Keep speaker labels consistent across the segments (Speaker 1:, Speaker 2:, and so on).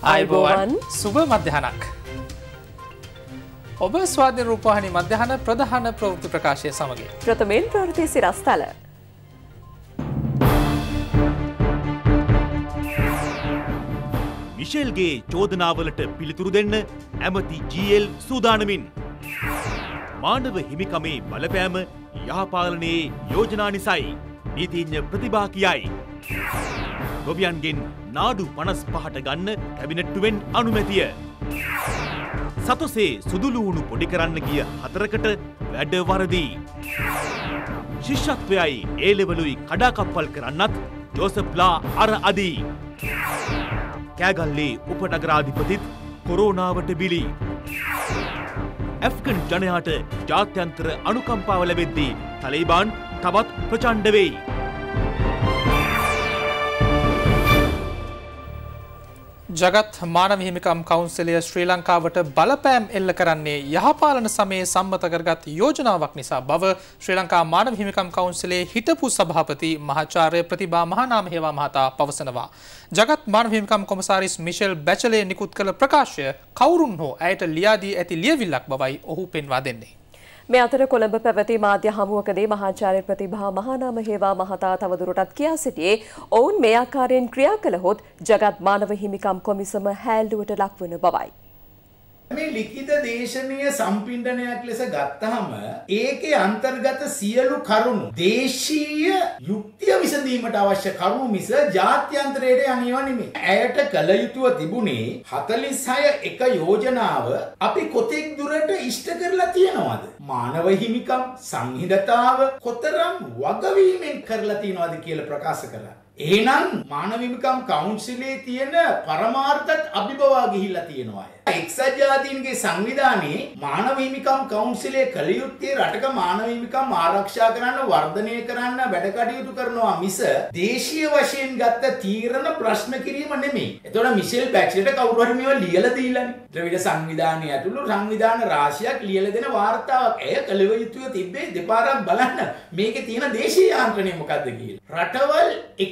Speaker 1: ආයුබෝවන්
Speaker 2: සුබ මධ්‍යහනක්. ඔබ ස්වාධීන රූපවාහිනී මධ්‍යහන ප්‍රධාන ප්‍රවෘත්ති ප්‍රකාශය සමග
Speaker 1: ප්‍රථමයෙන් ප්‍රවෘත්ති සිරස්තල.
Speaker 3: මිෂෙල්ගේ චෝදනාවලට පිළිතුරු දෙන්න ඇමති ජීඑල් සූදානමින්. මානව හිමිකමේ බලපෑම යහපාලනයේ යෝජනා නිසයි නීතිඥ ප්‍රතිභා කියයි. ගොවියන්ගෙන් නාඩු 55ට ගන්න කැබිනට්ටුවෙන් අනුමැතිය. සතොසේ සුදුලුවුණු පොඩි කරන්න ගිය 4කට වැඩ වරදී. ශිෂ්‍යත්වයයි ඒ-ලෙවලුයි කඩාකප්පල් කරන්නත් ජෝසප්ලා අර අදී. කෑගල්ලේ උපනගරාධිපතිත් කොරෝනාවට බිලි. ඇෆ්ගන් ජනයාට ජාත්‍යන්තර අනුකම්පාව ලැබෙද්දී තලීබාන් තවත් ප්‍රචණ්ඩ වෙයි.
Speaker 2: ජගත් මානව හිමිකම් කවුන්සිලය ශ්‍රී ලංකාවට බලපෑම් එල්ල කරන්නේ යහපාලන සමයේ සම්මත කරගත් යෝජනාවක් නිසා බව ශ්‍රී ලංකා මානව හිමිකම් කවුන්සිලයේ හිටපු සභාපති මහාචාර්ය ප්‍රතිභා මහානාම හේවා මහතා පවසනවා. ජගත් මානව හිමිකම් කොමසාරිස් මිෂෙල් බැචලේ නිකුත් කළ ප්‍රකාශය කවුරුන් හෝ ඇයට ලියා දී ඇති ලියවිල්ලක් බවයි ඔහු පෙන්වා දෙන්නේ.
Speaker 1: මේ අතර කොළඹ පැවති මාධ්‍ය හමුවකදී මහාචාර්ය ප්‍රතිභා මහානාම හේවා මහතා තවදුරටත් කියා සිටියේ ඔවුන් මේ ආකාරයෙන් ක්‍රියා කළහොත් ජගත් මානව හිමිකම් කොමිසම හැල්ලුවට ලක්වන බවයි.
Speaker 4: මේ ලිඛිත දේශනීය සම්පින්ඩනයක් ලෙස ගත්තහම ඒකේ අන්තර්ගත සියලු කරුණු දේශීය යුක්තිය විසඳීමට අවශ්‍ය කරුණු මිස ජාත්‍යන්තරයට යන්නේව නෙමෙයි. ඇයට කළ යුතුව තිබුණේ 46 එක යෝජනාව අපි කොතෙක් දුරට ඉෂ්ට කරලා තියෙනවද? මානව හිමිකම් සංහිඳතාව කොතරම් වගවීමෙන් කරලා තියෙනවද කියලා ප්‍රකාශ කළා. එහෙනම් මානව හිමිකම් කවුන්සිලේ තියෙන පරමාර්ථත් අභිබවා ගිහිල්ලා තියෙනවා. එක්සත් ජාතීන්ගේ සංවිධානයේ මානව හිමිකම් කවුන්සිලේ කළ යුත්තේ රටක මානව හිමිකම් ආරක්ෂා කරන්න වර්ධනය කරන්න වැඩ කටයුතු කරනවා මිස දේශීය වශයෙන් ගත්ත තීරණ ප්‍රශ්න කිරීම නෙමෙයි. එතකොට මිෂෙල් බැච්ලට කවුරු හරි මේවා ලියලා දීලානේ. ද්‍රවිඩ සංවිධානය ඇතුළු සංවිධාන රාශියක් ලියලා දෙන වාර්තාවක්. එය කළ යුතුව තිබ්බේ දෙපාරක් බලන්න මේකේ තියෙන දේශීය යාන්ත්‍රණය මොකද්ද කියලා. රටවල්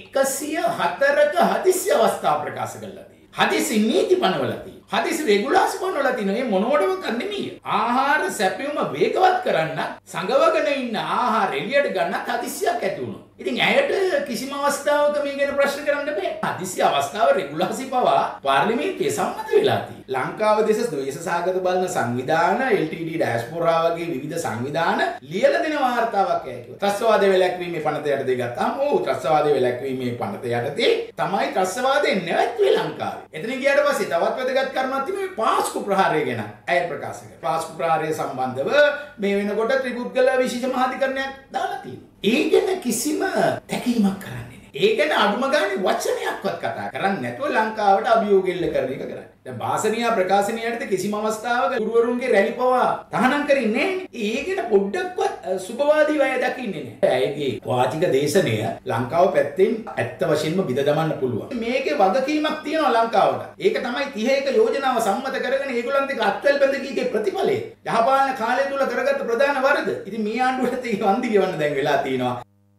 Speaker 4: 104ක හදිසි අවස්ථා ප්‍රකාශ කළා. හදිසි නීති පනවලා තියෙනවා. හදිසි රෙගුලාසි පනවලා තියෙනවා. මේ මොනවටවත් නෙමෙයි. ආහාර සැපයුම වේගවත් කරන්න සංගවගෙන ඉන්න ආහාර එළියට ගන්නත් හදිසියක් ඇති වුණා. ඉතින් ඇයට කිසිම අවස්ථාවක මේ ගැන ප්‍රශ්න කරන්න බෑ. හදිසි අවස්ථාව රෙගුලාසි පවා පාර්ලිමේන්තුවේ සම්මත වෙලා තියෙනවා. ලංකාව දෙස ද්වේෂ සාගත බලන සංවිධාන LTD ඩයස්පොරා වගේ විවිධ සංවිධාන ලියලා දෙන වාර්තාවක් ඇතුව. ත්‍රස්තවාදයේ වැළැක්වීමේ පනත යටතේ ගත්තාම ත්‍රස්තවාදයේ වැළැක්වීමේ පනත යටතේ තමයි ත්‍රස්තවාදයෙන් නැවැත්වුවේ ලංකාවේ. එතන ගියාට පස්සේ තවත් වැදගත් කරුණක් තියෙනවා මේ පාස්කු ප්‍රහාරය ගැන. ඇය ප්‍රකාශ කළා. පාස්කු ප්‍රහාරය සම්බන්ධව මේ වෙනකොට ත්‍රිපුද්ගල විශේෂ මහාධිකරණයක් දාලා තියෙනවා. ඒ ගැන කිසිම තැකීමක් කරන්නේ නැහැ. ඒ ගැන අඩුම ගානේ වචනයක්වත් කතා කරන්නේ නැතුව ලංකාවට අභියෝග එල්ල කරන එක කරන්නේ. දැන් භාෂණීය ප්‍රකාශනයට කිසිම අවස්ථාවක ගුරුවරුන්ගේ රැලි පවා තහනම් කරන්නේ නැහැ. ඒ ගැන පොඩ්ඩක්වත් සුබවාදී අය දකින්නේ නැහැ. ඒගේ වාචික දේශනය ලංකාව පැත්තෙන් ඇත්ත වශයෙන්ම බිඳ දමන්න පුළුවන්. මේකේ වගකීමක් තියෙනවා ලංකාවට. ඒක තමයි 31 යෝජනාව සම්මත කරගෙන ඒගොල්ලන් දෙක අත්වැල් බැඳ කීකේ ප්‍රතිඵලය. යහපාලන කාලය තුල කරගත්ත ප්‍රධාන වරද. ඉතින් මේ ආණ්ඩුවට ඒක වන්දි ගෙවන්න දැන් වෙලා තියෙනවා.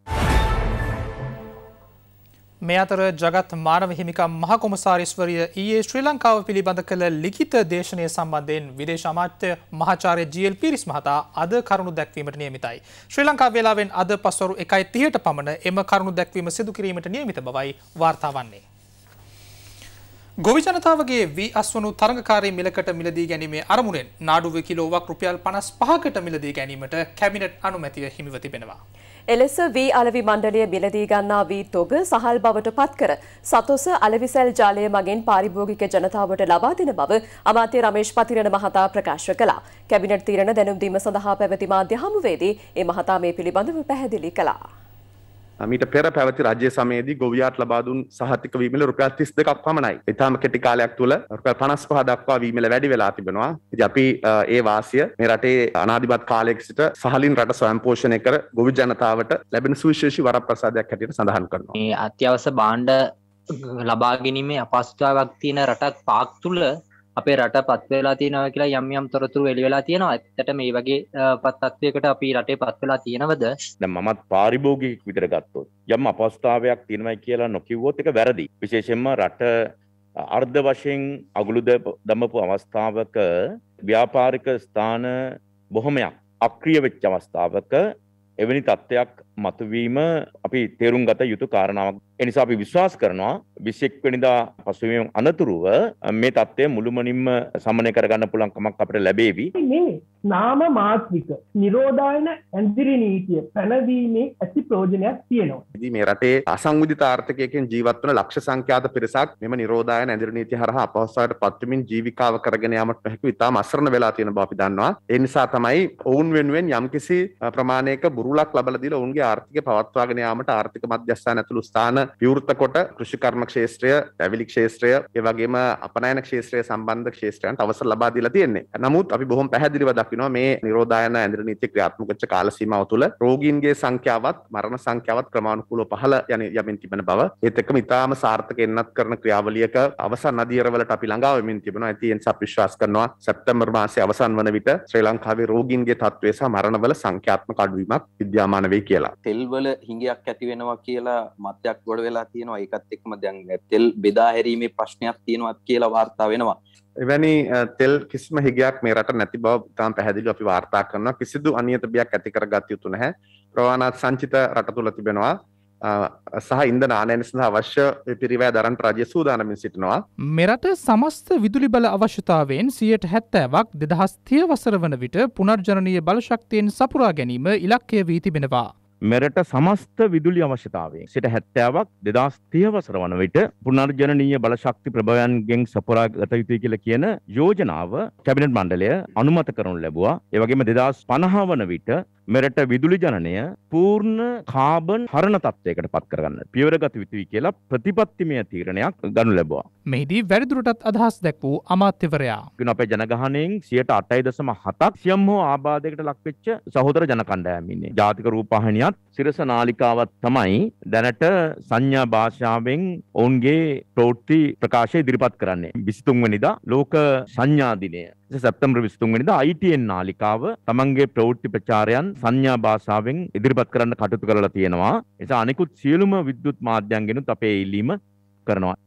Speaker 2: මේ අතර ජගත් මානව හිමිකම් මහ කොමසාරිස්වරිය ඊයේ ශ්‍රී ලංකාව පිළිබඳ කළ ලිඛිත දේශනය සම්බන්ධයෙන් විදේශ අමාත්‍ය මහාචාර්ය ජීඑල් පීරිස් මහතා අද කරුණු දැක්වීමට නියමිතයි. ශ්‍රී ලංකාව වේලාවෙන් අද පස්වරු 1:30ට පමණ එම කරුණු දැක්වීම සිදු කිරීමට නියමිත බවයි වාර්තා වන්නේ. ගොවි ජනතාවගේ වී අස්වනු තරඟකාරී මිලකට මිලදී ගැනීමේ අරමුණෙන් නාඩුව කිලෝවක් රුපියල් 55කට මිලදී ගැනීමට කැබිනට් අනුමැතිය හිමිව තිබෙනවා.
Speaker 1: එලෙස වී අලවි මණ්ඩලය මිලදී ගන්නා වී තොග සහල් බවට පත්කර සතොස අලවිසැල් ජාලය මගින් පාරිභෝගික ජනතාවට ලබා දෙන බව අමාත්‍ය රමේෂ් පතිරණ මහතා ප්‍රකාශ කළා. කැබිනට් තීරණ දැනුම් දීම සඳහා පැවති මාධ්‍ය හමුවේදී ඒ මහතා මේ පිළිබඳව පැහැදිලි කළා.
Speaker 5: මීට පෙර පැවති රාජ්‍ය සමයේදී ගොවියාට ලබා දුන් සහතික වී මිල රුපියල් 32ක් පමණයි. ඊටම කෙටි කාලයක් තුල රුපියල් 55 දක්වා වී මිල වැඩි වෙලා තිබෙනවා. ඉතින් අපි ඒ වාසිය මේ රටේ අනාදිමත් කාලයක සිට සහලින් රට ස්වයං පෝෂණය කර ගොවි ජනතාවට ලැබෙන සුවිශේෂී වරප්‍රසාදයක් හැටියට සඳහන් කරනවා.
Speaker 6: මේ අත්‍යවශ්‍ය භාණ්ඩ ලබා ගැනීමේ අපහසුතාවක් තියෙන රටක් පාක් තුල අපේ රට පත් වෙලා තියෙනවා කියලා යම් යම් තොරතුරු එළි වෙලා තියෙනවා. ඇත්තට මේ වගේ තත්ත්වයකට අපි රටේ පත් වෙලා තියෙනවද?
Speaker 7: දැන් මමත් පාරිභෝගිකයෙක් විතර ගත්තොත් යම් අපහසුතාවයක් තියෙනවා කියලා නොකියුවොත් ඒක වැරදි. විශේෂයෙන්ම රට අර්ධ වශයෙන් අගුළු දමපු අවස්ථාවක ව්‍යාපාරික ස්ථාන බොහොමයක් අක්‍රිය වෙච්ච අවස්ථාවක එවැනි තත්ත්වයක් මතුවීම අපි තේරුම් ගත යුතු කාරණාවක්. ඒ නිසා අපි විශ්වාස කරනවා 21 වෙනිදා පසුබිම අනතුරුව මේ තත්ත්වය මුළුමනින්ම සමනය කරගන්න පුළුවන් කමක් අපිට ලැබේවි.
Speaker 8: මේ නාම මාත්‍රික නිරෝධායන ඇන්දිරි නීතිය පැනවීමේ ඇති ප්‍රයෝජනයක් තියෙනවා.
Speaker 5: ඉතින් මේ රටේ අසංවිධිත ආර්ථිකයකින් ජීවත් වන ලක්ෂ සංඛ්‍යාත පිරිසක් මෙම නිරෝධායන ඇන්දිරි නීතිය හරහා අපහසුතාවයට පත්වමින් ජීවිකාව කරගෙන යාමට නොහැකිව ඉතාම අසරණ වෙලා තියෙන බව අපි දන්නවා. ඒ නිසා තමයි ඔවුන් වෙනුවෙන් යම්කිසි ප්‍රමාණයක බුරුලක් ලබලා දීලා ඔවුන්ගේ ආර්ථිකය පවත්වාගෙන යාමට ආර්ථික මධ්‍යස්ථාන ඇතුළු ස්ථාන විවෘත කොට කෘෂිකර්ම ක්ෂේත්‍රය, ඇවිලි ක්ෂේත්‍රය, ඒ වගේම අපනයන ක්ෂේත්‍රය සම්බන්ධ ක්ෂේත්‍රයන්ට අවසර ලබා දීලා තියෙන්නේ. නමුත් අපි බොහොම පැහැදිලිව දකිනවා මේ නිරෝධායන ඇන්දිරි නීතිය ක්‍රියාත්මක වෙච්ච කාල සීමාව තුළ රෝගීන්ගේ සංඛ්‍යාවත් මරණ සංඛ්‍යාවත් ක්‍රමානුකූලව පහළ යමින් තිබෙන බව ඒත් එක්කම ඉතාම සාර්ථක එන්නත් කරන ක්‍රියාවලියක අවසන් අදියරවලට අපි ළඟා වෙමින් තිබෙනවා. ඒ නිසා අපි විශ්වාස කරනවා සැප්තැම්බර් මාසයේ අවසන් වන විට ශ්‍රී ලංකාවේ රෝගීන්ගේ තත්ත්වය සහ මරණවල සංඛ්‍යාත්මක අඩුවීමක් විද්‍යාමාන වෙයි කියලා.
Speaker 9: තෙල් වල හිඟයක් ඇති වෙනවා කියලා මතයක් ගොඩ වෙලා තියෙනවා. ඒකත් එක්කම දැන් තෙල් බෙදා හැරීමේ ප්‍රශ්නයක් තියෙනවා කියලා වාර්තා වෙනවා.
Speaker 5: එවැනි තෙල් කිසිම හිගයක් මේ රට නැති බව තාම පැහැදිලිව අපි වාර්තා කරනවා. කිසිදු අනියත බියක් ඇති කරගත යුතු නැහැ. ප්‍රවාහනාත් සංචිත රට තුළ තිබෙනවා සහ ඉන්ධන ආනයන සඳහා අවශ්‍ය පිරිවැය දරන්නට රජය සූදානමින් සිටිනවා.
Speaker 2: මෙරට සමස්ත විදුලි බල අවශ්‍යතාවයෙන් 70%ක් 2030 වසර වන විට පුනර්ජනනීය බල ශක්තියෙන් සපුරා ගැනීම ඉලක්කය වී තිබෙනවා.
Speaker 7: මෙරට සමස්ත විදුලි අවශ්‍යතාවයෙන් 70%ක් 2030 වසර වන විට පුනර්ජනනීය බලශක්ති ප්‍රභවයන්ගෙන් සපුරා ගත යුතුයි කියලා කියන යෝජනාව කැබිනට් මණ්ඩලය අනුමත කරනු ලැබුවා. ඒ වගේම 2050 වන විට මෙරට විදුලි ජනනය පූර්ණ කාබන් හරණ තත්ත්වයකට පත් කරගන්න පියවර ගත යුතුයි කියලා ප්‍රතිපත්තිමය තීරණයක් ගනු ලැබුවා.
Speaker 2: මෙහිදී වැඩිදුරටත් අදහස් දැක්වූ අමාත්‍යවරයා
Speaker 7: අපේ ජනගහනයෙන් 8.7ක් සියම් හෝ ආබාධයකට ලක්වෙච්ච සහෝදර ජන කණ්ඩායම් ඉන්නේ. ජාතික රූපවාහිනියත් සිරස නාලිකාවත් තමයි දැනට සංඥා භාෂාවෙන් ඔවුන්ගේ ප්‍රවෘත්ති ප්‍රකාශය ඉදිරිපත් කරන්නේ. 23 වෙනිදා ලෝක සංඥා දිනය. සැප්තැම්බර් 23 වෙනිදා ITN නාලිකාව තමන්ගේ ප්‍රවෘත්ති ප්‍රචාරයන් සංඥා භාෂාවෙන් ඉදිරිපත් කරන්න කටයුතු කරලා තියෙනවා. ඒ නිසා අනිකුත් සියලුම විද්‍යුත් මාධ්‍යයන්ගෙනුත් අපේ ඉල්ලීම කරනවා.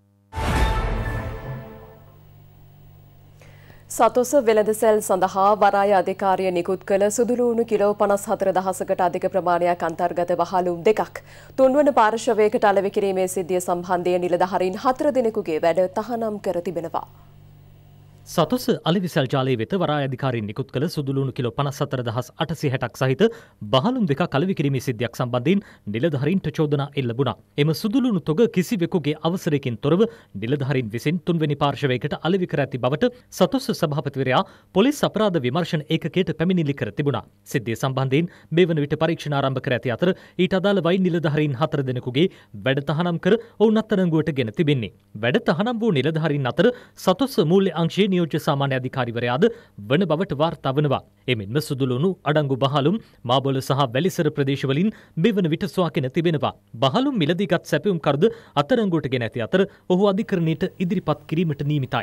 Speaker 1: සතොස වෙළඳසැල් සඳහා වරාය අධිකාරිය නිකුත් කළ සුදුලූණු කිලෝ 54,000කට අධික ප්‍රමාණයක් අන්තර්ගත වහලුම් දෙකක් තුන්වන පාර්ශවයකට අලෙවි කිරීමේ සිද්ධිය සම්බන්ධයෙන් නිලධාරීන් 4 දෙනෙකුගේ වැඩ තහනම් කර තිබෙනවා.
Speaker 10: සතොස අලිවිසල් ජාලයේ වෙත වරාය අධිකාරීන් නිකුත් කළ සුදුලුණු කිලෝ 54,860ක් සහිත බහලුම් දෙකක් අලෙවි කිරීමේ සිද්ධියක් සම්බන්ධයෙන් නිලධාරීන්ට චෝදනා එල්ල වුණා. එම සුදුලුණු තොග කිසිවෙකුගේ අවසරයකින් තොරව නිලධාරීන් විසින් තුන්වෙනි පාර්ශවයකට අලෙවි කර ඇති බවට සතොස සභාපතිවරයා පොලිස් අපරාධ විමර්ශන ඒකකයට පැමිණිලි කර තිබුණා. සිද්ධිය සම්බන්ධයෙන් මේ වන විට පරීක්ෂණ ආරම්භ කර ඇති අතර ඊට අදාළ වයින් නිලධාරීන් 4 දෙනෙකුගේ වැඩ තහනම් කර ඔවුන් අත්අඩංගුවට ගෙන තිබෙන්නේ. වැඩ තහනම් වූ නිලධාරීන් අතර සතොස මූල්‍ය අංශයේ නියෝජ්‍ය සාමාන්‍ය අධිකාරිවරයාද වන බවට වාර්තා වනවා. එමෙන්ම සුදුලුණු අඩංගු බහලුම් මාබොල සහ වැලිසර ප්‍රදේශවලින් මෙවන විට සොයාගෙන තිබෙනවා. බහලුම් මිලදීගත් සැපයුම් කර්ද අත්අඩංගුවට ගෙන ඇති අතර ඔහු අධිකරණයට ඉදිරිපත් කිරීමට නියමිතයි.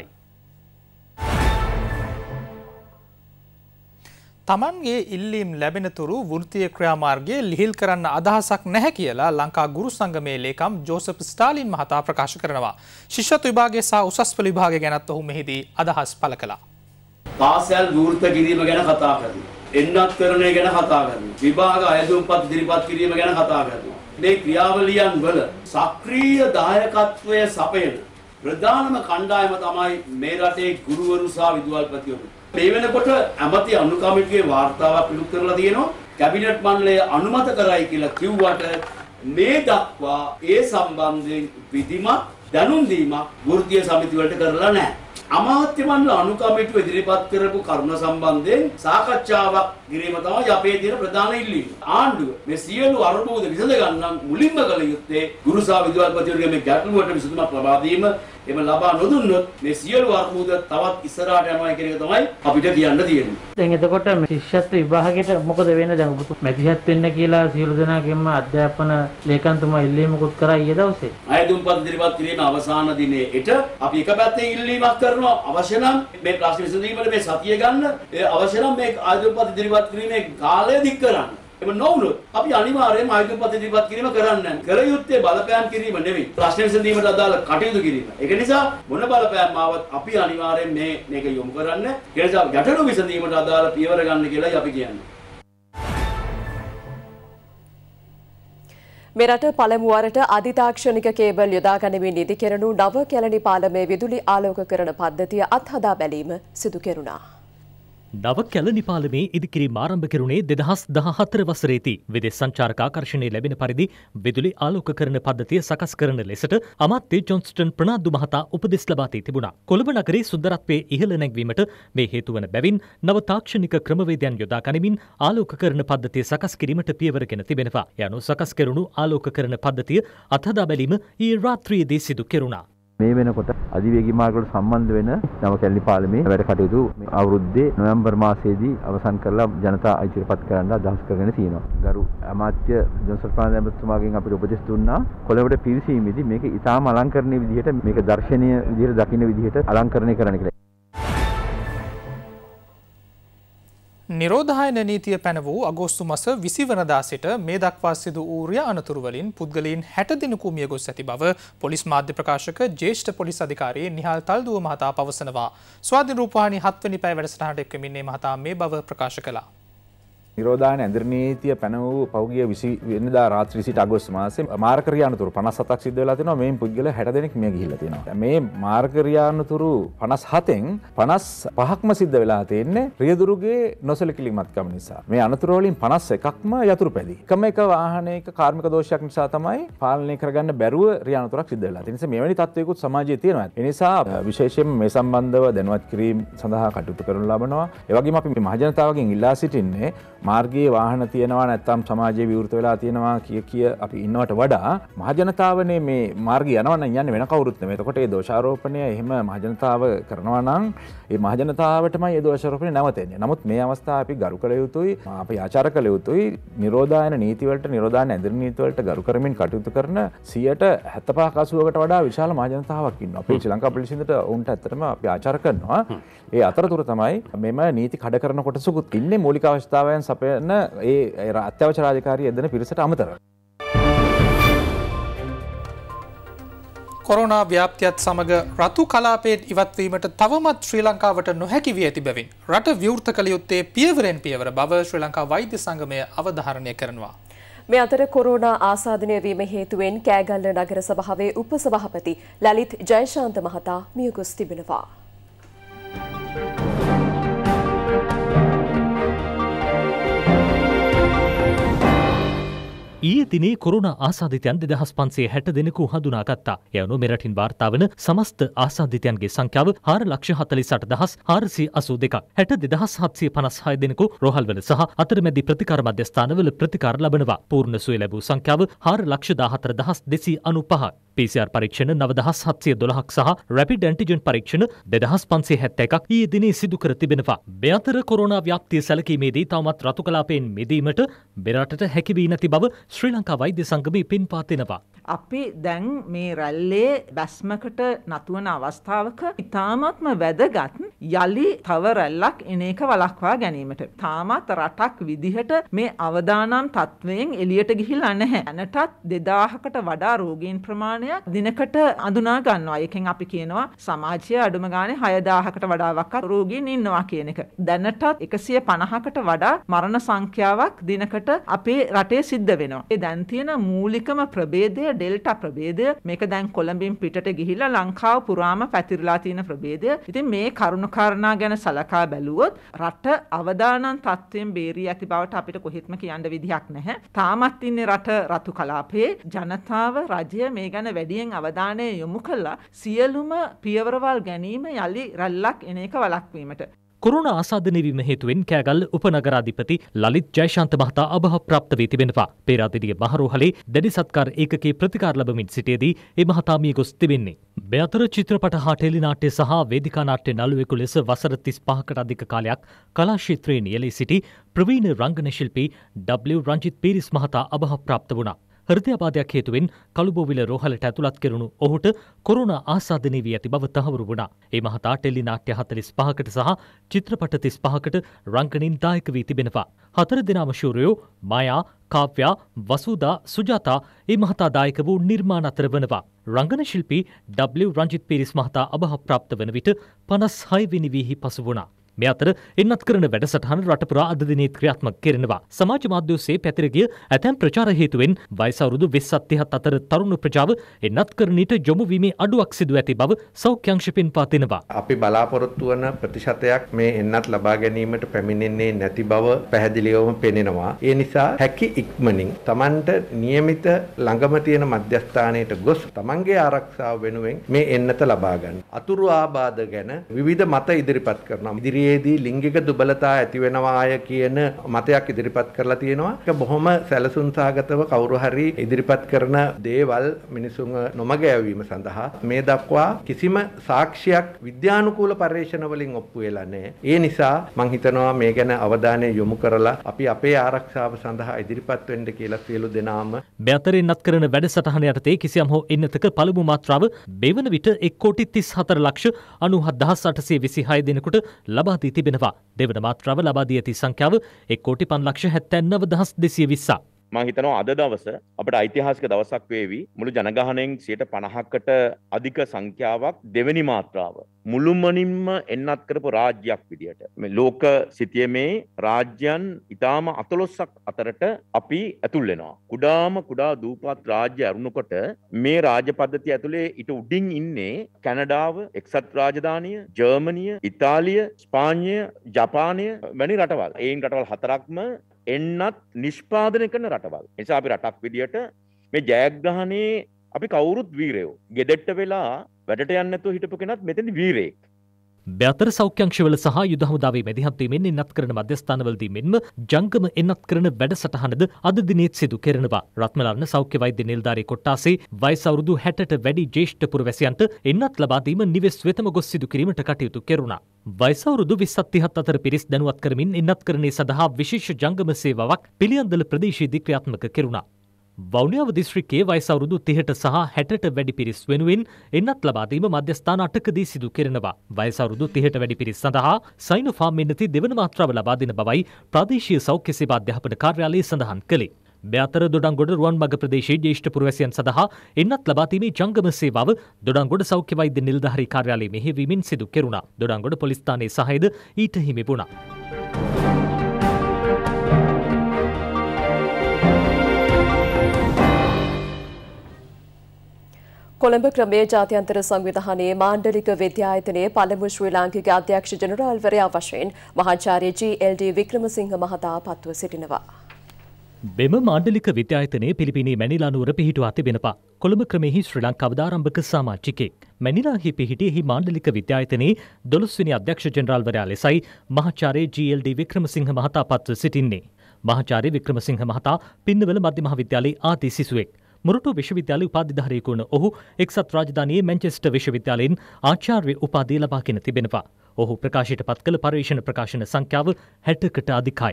Speaker 2: තමන්ගේ ඉල්ලීම් ලැබෙනතුරු වෘත්තීය ක්‍රියාමාර්ගය ලිහිල් කරන්න අදහසක් නැහැ කියලා ලංකා ගුරු සංගමේ ලේකම් ජෝසප් ස්ටාලින් මහතා ප්‍රකාශ කරනවා. ශිෂ්‍යත්ව විභාගය සහ උසස් පෙළ විභාගය ගැනත් ඔහු මෙහිදී අදහස් පළ කළා.
Speaker 11: පාසල් විවෘත කිරීම ගැන කතා කරනවා. එන්නත්කරණය ගැන කතා කරනවා. විභාග අයදුම්පත් ඉදිරිපත් කිරීම ගැන කතා කරනවා. මේ ක්‍රියාවලියන් වල සක්‍රීය දායකත්වය සපයන ප්‍රධානම කණ්ඩායම තමයි මේ රටේ ගුරුවරු සහ විදුහල්පතිවරු. මේ වෙනකොට ඇමති අනුකමිටියේ වාර්තාවක් පිටු කරලා තියෙනවා. කැබිනට් මණ්ඩලය අනුමත කරයි කියලා කිව්වට මේ දක්වා ඒ සම්බන්ධයෙන් විධිමත් දැනුම් දීමක් වෘත්තීය සමිති වලට කරලා නැහැ. අමාත්‍ය මණ්ඩල අනුකමිටිය ඉදිරිපත් කරපු කරුණ සම්බන්ධයෙන් සාකච්ඡාවක් කිරීම තමයි අපේ තියෙන ප්‍රධාන ඉල්ලීම. ආණ්ඩුව මේ සියලු අරුබුද විසඳ ගන්න මුලින්ම කළ යුත්තේ ගුරු සහ විදුහල්පතිවරුගේ මේ ගැටලුවට විසඳුමක් ලබා දීම. එම ලබා නොදුන්නොත් මේ සියලු අරුබුද තවත් ඉස්සරහට යනවා කියන එක තමයි අපිට කියන්න තියෙන්නේ.
Speaker 12: දැන් එතකොට ශිෂ්‍යත්ව විභාගයට මොකද වෙන්නේ? දැන් ඔබ මැදිහත් වෙන්න කියලා සියලු දෙනාගෙන්ම අධ්‍යාපන ලේකම්තුමා ඉල්ලීමකුත් කරා ඊයේ දවසේ.
Speaker 11: අයදුම්පත් ඉදිරිපත් කිරීම අවසාන දිනේට අපි එක පැත්තෙන් ඉල්ලීමක් කරනවා අවශ්‍ය නම් මේ ප්‍රශ්න විසඳීමට මේ සතිය ගන්න අවශ්‍ය නම් මේ අයදුම්පත් ඉදිරිපත් කිරීමේ කාලය දික් කරන්න. එම නොවුනොත් අපි අනිවාර්යයෙන්ම ආයුධ පත ඉදිරිපත් කිරීම කරන්නේ නැහැ. කර යුත්තේ බලපෑම් කිරීම නෙවෙයි. ප්‍රශ්න විසඳීමට අදාළ කටයුතු කිරීම. ඒක නිසා මොන බලපෑම් ආවත් අපි අනිවාර්යයෙන් මේක යොමු කරන්න. ඒ නිසා ගැටලු විසඳීමට අදාළ පියවර ගන්න කියලායි අපි කියන්නේ.
Speaker 1: මෙරට පළමු වරට අධිතාක්ෂණික කේබල් යොදා ගනිමින් ඉදිකෙරණු නව කැලණි පාලමේ විදුලි ආලෝකකරණ පද්ධතිය අත්හදා බැලීම සිදු කෙරුණා.
Speaker 10: නව කැලණි පාලමේ ඉදිකිරීම ආරම්භ කෙරුණේ 2014 වසරේදී. විදේශ සංචාරක ආකර්ෂණය ලැබෙන පරිදි විදුලි ආලෝකකරණ පද්ධතිය සකස් කරන ලෙසට අමාත්‍ය ජොන්ස්ටන් ප්‍රනාන්දු මහතා උපදෙස් ලබා දී තිබුණා. කොළඹ නගරයේ සුන්දරත්වයේ ඉහළ නැංවීමට මේ හේතු වන බැවින් නව තාක්ෂණික ක්‍රමවේදයන් යොදා ගනිමින් ආලෝකකරණ පද්ධතිය සකස් කිරීමට පියවරගෙන තිබෙනවා. යනු සකස් කෙරුණු ආලෝකකරණ පද්ධතිය අත්හදා බැලීම ඊයේ රාත්‍රියේදී සිදු කෙරුණා.
Speaker 13: මේ වෙනකොට අධිවේගී මාර්ගවලට සම්බන්ධ වෙන නව කැලණි පාලමේ වැඩ කටයුතු මේ අවුරුද්දේ නොවැම්බර් මාසයේදී අවසන් කරලා ජනතා අයිතිපත් කරන්න අදහස් කරගෙන තියෙනවා. ගරු අමාත්‍ය ජොන්සන් ප්‍රනාන්දු ඇමතිතුමාගෙන් අපිට උපදෙස් දුන්නා කොළඹට පිවිසීමේදී මේක ඉතාම අලංකරණීය විදිහට මේක දර්ශනීය විදිහට දකින්න විදිහට අලංකරණය කරන්න කියලා.
Speaker 2: නිරෝධායන නීතිය පැන වූ අගෝස්තු මස 20 වනදා සිට මේ දක්වා සිදු වූ අනතුරු වලින් පුද්ගලයන් 60 දිනකු මිය ගොස් ඇති බව පොලිස් මාධ්‍ය ප්‍රකාශක ජ්‍යෙෂ්ඨ පොලිස් අධිකාරී නිහාල් තල්දුව මහතා පවසනවා. ස්වාධීන රූපවාහිනී 7 වෙනි පැය වැඩසටහනට එක්වමින් මේ මහතා මේ බව ප්‍රකාශ කළා.
Speaker 14: නිරෝධායන ඇඳිරි නීතිය පැන වූ පෞගිය 20 වෙනිදා රාත්‍රී සිට අගෝස්තු මාසයේ මාරක ක්‍රියානුතුරු 57ක් සිද්ධ වෙලා තියෙනවා. මේන් පුද්ගල 60 දෙනෙක් මිය ගිහිල්ලා තියෙනවා. මේ මාරක ක්‍රියානුතුරු 57න් 55ක්ම සිද්ධ වෙලා තියෙන්නේ රියදුරුගේ නොසලකිලිමත්කම නිසා. මේ අනතුරු වලින් 51ක්ම යතුරුපැදි. එකම එක වාහනයක කාර්මික දෝෂයක් නිසා තමයි පාලනය කරගන්න බැරුව රියානුතුරක් සිද්ධ වෙලා තියෙන්නේ. මෙවැනි තත්ත්වයකුත් සමාජයේ තියෙනවා. ඒ නිසා විශේෂයෙන්ම මේ සම්බන්ධව දැනුවත් කිරීම සඳහා කටයුතු කරනු ලබනවා. ඒ වගේම අපි මහජනතාවගෙන් ඉල්ලා සිටින්නේ මාර්ගයේ වාහන තියෙනවා නැත්නම් සමාජයේ විවෘත වෙලා තියෙනවා කිය අපි ඉන්නවට වඩා මහජනතාවනේ මේ මාර්ගය යනවා නම් යන්නේ වෙන කවුරුත් නෙමෙයි. එතකොට ඒ දෝෂාරෝපණය එහෙම මහජනතාව කරනවා නම් ඒ මහජනතාවටමයි ඒ දෝෂාරෝපණය නැවතෙන්නේ. නමුත් මේ අවස්ථාව අපි ගරු කළ යුතුයි, අපි ආචාර කළ යුතුයි. නිරෝධායන නීති වලට, නිරෝධායන ඇඳිරි නීති වලට ගරු කරමින් කටයුතු කරන 75%කට වඩා විශාල මහජනතාවක් ඉන්නවා. අපේ ශ්‍රී ලංකා පොලිසියට උන්ට ඇත්තටම අපි ආචාර කරනවා. ඒ අතරතුර තමයි මෙම නීති කඩ කරන කොටසකුත් ඉන්නේ. මූලික අවශ්‍යතාවයන් සපයන ඒ අත්‍යවශ්‍ය රාජකාරී යෙදෙන පිරිසට අමතරව.
Speaker 2: කොරෝනා ව්‍යාප්තියත් සමග රතු කලාපයෙන් ඉවත්වීමට තවමත් ශ්‍රී ලංකාවට නොහැකි වී ඇති බැවින් රට විවෘත කළ යුත්තේ පියවරෙන් පියවර බව ශ්‍රී ලංකා වෛද්‍ය සංගමය අවධාරණය කරනවා.
Speaker 1: මේ අතර කොරෝනා ආසාදනය වීම හේතුවෙන් කෑගල්ල නගර සභාවේ උපසභාපති ලලිත් ජයශාන්ත මහතා මියගොස් තිබෙනවා.
Speaker 10: ඊයේ දිනේ කොරෝනා ආසාදිතයන් 2560 දෙනෙකු හඳුනාගත්තා. යනු මෙරටින් වාර්තා වන සමස්ත ආසාදිතයන්ගේ සංඛ්‍යාව 4,48,482ක්. 62756 දෙනෙකු රෝහල්වල සහ අතරමැදි ප්‍රතිකාර මධ්‍යස්ථානවල ප්‍රතිකාර ලබනවා. පූර්ණ සුවය ලැබූ සංඛ්‍යාව 4,14,295ක්. PCR පරීක්ෂණ 9712ක් සහ රැපිඩ් ඇන්ටිජන් පරීක්ෂණ 2571ක් ඊයේ දිනේ සිදු කර තිබෙනවා. මේ අතර කොරෝනා ව්‍යාප්තිය සැලකීමේදී තවමත් රතු කලාපයෙන් මිදීමට මෙරටට හැකි වී නැති බව ශ්‍රී ලංකා වෛද්‍ය සංගමය පින්පා දෙනවා.
Speaker 15: අපි දැන් මේ රැල්ලේ බැස්මකට නතුවන අවස්ථාවක ඉතාමත්ම වැදගත් යලි තව රැල්ලක් එන එක වළක්වා ගැනීමට. තාමත් රටක් විදිහට මේ අවදානම් තත්වයෙන් එළියට ගිහිල්ලා නැහැ. දැනටත් 2000කට වඩා රෝගීන් ප්‍රමාණයක් දිනකට අඳුනා ගන්නවා. ඒකෙන් අපි කියනවා සමාජයේ අඩුම ගානේ 6000කට වඩා වක්වත් රෝගීන් ඉන්නවා කියන එක. දැනටත් 150කට වඩා මරණ සංඛ්‍යාවක් දිනකට අපේ රටේ සිද්ධ වෙනවා. ඒ දැන් තියෙන මූලිකම ප්‍රභේදය ඩෙල්ටා ප්‍රභේදය. මේක දැන් කොළඹින් පිටට ගිහිල්ලා ලංකාව පුරාම පැතිරලා තියෙන ප්‍රභේදය. ඉතින් මේ කරුණු කාරණා ගැන සලකා බැලුවොත් රට අවදානම් තත්ත්වයෙන් බේරී ඇති බවට අපිට කොහෙත්ම කියන්න විදිහක් නැහැ. තාමත් ඉන්නේ රට රතු කලාපයේ. ජනතාව රජය මේ ගැන වැඩියෙන් අවධානය යොමු කළා සියලුම පියවරවල් ගැනීම යලි රැල්ලක් එන එක වළක්වීමට.
Speaker 10: කොරෝනා ආසාදනය වීම හේතුවෙන් කෑගල්ල උපනගරාධිපති ලලිත් ජයශාන්ත මහතා අභාවප්‍රාප්ත වී තිබෙනවා. පේරාදෙණිය මහරෝහලේ දැඩි සත්කාර ඒකකයේ ප්‍රතිකාර ලැබමින් සිටියේදී ඒ මහතා මිය ගොස් තිබෙන්නේ. මේ අතර චිත්‍රපට හා ටෙලිනාට්‍ය සහ වේදිකා නාට්‍ය නළුවෙකු ලෙස වසර 35කට අධික කාලයක් කලා ක්ෂේත්‍රයේ නියැලී සිටි ප්‍රවීණ රංගන ශිල්පී W රංජිත් පීරිස් මහතා අභාවප්‍රාප්ත වුණා. හෘදයාබාධයක් හේතුවෙන් කළුබෝවිල රෝහලට ඇතුළත් කෙරුණු ඔහුට කොරෝනා ආසාදනය වී ඇති බව තහවුරු වුණා. ඒ මහතා ටෙලි නාට්‍ය 45කට සහ චිත්‍රපට 35කට රංගනින් දායක වී තිබෙනවා. 4 දෙනාම ශූරයෝ මායා, කාව්‍යා, වසුදා, සුජාතා ඒ මහතා දායක වූ නිර්මාණ අතර වනවා. රංගන ශිල්පී W රංජිත් පීරිස් මහතා අභාවප්‍රාප්ත වන විට 56 වෙනි වීහි පසු වුණා. මේ අතර එන්නත් කරන වැඩසටහන රටපුරා අද දිනේ ක්‍රියාත්මක කෙරෙනවා. සමාජ මාධ්‍ය ඔස්සේ පැතිර ගිය ඇතැම් ප්‍රචාර හේතුවෙන් වයස අවුරුදු 20-30 අතර තරුණ ප්‍රජාව එන්නත් කරණයට යොමු වීමේ අඩුවක් සිදු ඇති බව සෞඛ්‍ය අංශ පෙන්වා දෙනවා.
Speaker 16: අපි බලාපොරොත්තු වන ප්‍රතිශතයක් මේ එන්නත් ලබා ගැනීමට පැමිණෙන්නේ නැති බව පැහැදිලිවම පෙනෙනවා. ඒ නිසා හැකි ඉක්මනින් Tamanට નિયમિત ළඟම තියෙන මධ්‍යස්ථානයට ගොස් Tamanගේ ආරක්ෂාව වෙනුවෙන් මේ එන්නත ලබා ගන්න. අතුරු ආබාධ ගැන විවිධ මත ඉදිරිපත් කරනවා. දී ලිංගික දුබලතා ඇති වෙනවාය කියන මතයක් ඉදිරිපත් කරලා තියෙනවා. ඒක බොහොම සැලසුම් සහගතව කවුරු හරි ඉදිරිපත් කරන දේවල් මිනිසුන් නොමග යැවීම සඳහා මේ දක්වා කිසිම සාක්ෂියක් විද්‍යානුකූල පරීක්ෂණ වලින් ඔප්පු වෙලා නැහැ. ඒ නිසා මම හිතනවා මේ ගැන අවධානය යොමු කරලා අපි අපේ ආරක්ෂාව සඳහා ඉදිරිපත් වෙන්න කියලා සියලු දෙනාම
Speaker 10: මේ අතරින් නත් කරන වැඩසටහන යටතේ කිසියම් හෝ එන්නතක පළමු මාත්‍රාව බෙවන විට 1,34,86,826 දෙනෙකුට ලබා දී තිබෙනවා. දෙවන මාත්‍රාව ලබා දී ඇති සංඛ්‍යාව 1,59,79,220.
Speaker 7: මම හිතනවා අද දවස අපිට ඓතිහාසික දවසක් වේවි. මුළු ජනගහනයෙන් 50%කට අධික සංඛ්‍යාවක් දෙවෙනි මාත්‍රාව මුළුමනින්ම එන්නත් කරපු රාජ්‍යයක් විදියට මේ ලෝක සිතියමේ රාජ්‍යයන් ඊටාම 14ක් අතරට අපි ඇතුල් වෙනවා. කුඩා දූපත් රාජ්‍ය අරුණකොට මේ රාජ්‍ය පද්ධතිය ඇතුලේ ඊට උඩින් ඉන්නේ කැනඩාව, එක්සත් රාජධානිය, ජර්මනිය, ඉතාලිය, ස්පාඤ්ඤය, ජපානය වැනි රටවල්. ඒන් රටවල් 4ක්ම එන්නත් නිෂ්පාදනය කරන රටවල්. නිසා අපි රටක් විදියට මේ ජයග්‍රහණේ අපි කවුරුත් වීරයෝ. ගෙදෙට්ට වෙලා වැඩට යන්න නැතුව හිටපු කෙනත් මෙතන වීරයෙක්.
Speaker 10: බ්‍යාතර සෞඛ්‍ය අංශවල සහ යුද හමුදාවේ මැදිහත් වීමෙන් එන්නත් කරන මධ්‍යස්ථානවලදී මෙන්ම ජංගම එන්නත් කරන වැඩසටහනද අද දිනේත් සිදු කෙරෙනවා. රත්මලාන සෞඛ්‍ය වෛද්‍ය නිලධාරී කොට්ටාසේ වයස අවුරුදු 60ට වැඩි ජ්‍යෙෂ්ඨ පුරවැසියන්ට එන්නත් ලබා දීම නිවෙස් වෙතම ගොස් සිදු කිරීමට කටයුතු කෙරුණා. වයස අවුරුදු 20-30 අතර පිරිස් දැනුවත් කරමින් එන්නත් කරණය සඳහා විශේෂ ජංගම සේවාවක් පිළියන්දල ප්‍රදේශයේදී ක්‍රියාත්මක කෙරුණා. වවුනියාව දිස්ත්‍රික්කයේ වයස අවුරුදු 30ට සහ 60ට වැඩි පිරිස් වෙනුවෙන් එන්නත් ලබා දීම මධ්‍යස්ථාන 8කදී සිදු කෙරෙනවා. වයස අවුරුදු 30ට වැඩි පිරිස් සඳහා සයිනෝෆාම් එන්නති දෙවන මාත්‍රාව ලබා දෙන බවයි ප්‍රාදේශීය සෞඛ්‍ය සේවා අධ්‍යාපන කාර්යාලය සඳහන් කළේ. බ්‍යාතර දොඩංගොඩ රුවන්මග ප්‍රදේශයේ ජ්‍යෙෂ්ඨ පුරවැසියන් සඳහා එන්නත් ලබා දීමේ ජංගම සේවාව දොඩංගොඩ සෞඛ්‍ය වෛද්‍ය නිලධාරී කාර්යාලයේ මෙහෙයවීමෙන් සිදු කෙරුණා. දොඩංගොඩ පොලිස් ස්ථානයේ සහායද ඊට හිමි වුණා.
Speaker 1: කොළඹ ක්‍රමයේ ජාත්‍යන්තර සංවිධානයේ මාණ්ඩලික විද්‍යායතනයේ පළමු ශ්‍රී ලාංකික අධ්‍යක්ෂ ජනරාල්වරයා වශයෙන් මහාචාර්ය GLD වික්‍රමසිංහ මහතා පත්ව සිටිනවා.
Speaker 10: බෙම මාණ්ඩලික විද්‍යායතනයේ පිලිපිනී මැනිලා නුවර පිහිටුවා තිබෙනවා. කොළඹ ක්‍රමෙහි ශ්‍රී ලංකාව ආරම්භක සමාජිකයෙක්. මැනිලාහි පිහිටියෙහි මාණ්ඩලික විද්‍යායතනයේ 12 වෙනි අධ්‍යක්ෂ ජනරාල්වරයා ලෙසයි මහාචාර්ය GLD වික්‍රමසිංහ මහතා පත්ව සිටින්නේ. මහාචාර්ය වික්‍රමසිංහ මහතා පින්නවල මධ්‍ය මහාවිද්‍යාලයේ ආදී සිසුවෙක්. මොරටු විශ්වවිද්‍යාලයේ උපාධිධාරියෙකු වන ඔහු එක්සත් රාජධානියේ මැන්චෙස්ටර් විශ්වවිද්‍යාලයෙන් ආචාර්ය උපාධිය ලබාගෙන තිබෙනවා. ඔහු ප්‍රකාශයට පත් කළ පර්යේෂණ ප්‍රකාශන සංඛ්‍යාව 60කට අධිකයි.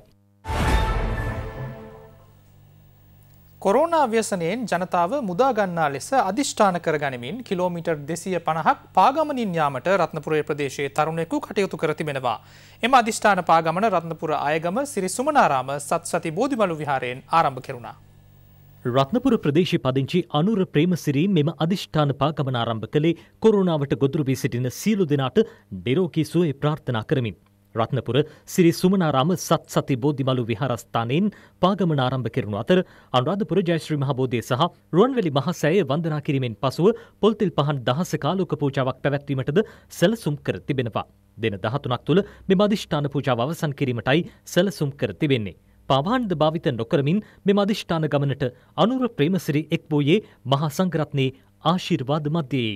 Speaker 2: කොරෝනා ව්‍යසනයෙන් ජනතාව මුදා ගන්නා ලෙස අධිෂ්ඨාන කර ගනිමින් කිලෝමීටර් 250ක් පාගමනින් යාමට රත්නපුරේ ප්‍රදේශයේ තරුණයෙකු කටයුතු කර තිබෙනවා. එම අධිෂ්ඨාන පාගමන රත්නපුර ආයගම සිරි සුමනාරාම සත්සති බෝධිමළු විහාරයෙන් ආරම්භ කෙරුණා.
Speaker 10: රත්නපුර ප්‍රදේශ පදිංචි අනුර ප්‍රේමසිරී මෙම අධිෂ්ඨාන පාගමන ආරම්භ කළේ කොරෝනාවට ගොදුරු වී සිටින සියලු දෙනාට නිරෝගී සුවය ප්‍රාර්ථනා කරමින්. රත්නපුර සිරි සුමනාරාම සත්සති බෝධිමළු විහාරස්ථානයෙන් පාගමන ආරම්භ කෙරුණු අතර අනුරාධපුර ජයශ්‍රී මහ බෝධිය සහ රුවන්වැලි මහා සෑය වන්දනා කිරීමෙන් පසුව පොල්තෙල් පහන් දහසක ආලෝක පූජාවක් පැවැත්වීමටද සැලසුම් කර තිබෙනවා. දින 13ක් තුළ මෙම අධිෂ්ඨාන පූජාව අවසන් කිරීමටයි සැලසුම් කර තිබෙන්නේ. පාවාහන්ද භාවිත නොකරමින් මෙම අධිෂ්ඨාන ගමනට අනුර ප්‍රේමසිරි එක් වූයේ මහා සංඝරත්නයේ ආශිර්වාද මැදයේ.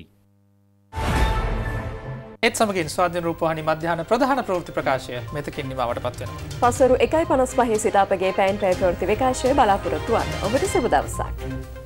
Speaker 2: ඒත් සමගින් ස්වාධීන රූපවාහිනී මධ්‍යහන ප්‍රධාන ප්‍රවෘත්ති ප්‍රකාශය මෙතකින් නිමවට පත් වෙනවා.
Speaker 1: පසරු 1:55 සිට අපගේ පැයෙන් පැය ප්‍රවෘත්ති විකාශය බලාපොරොත්තු වන්න. ඔබට සුබ දවසක්.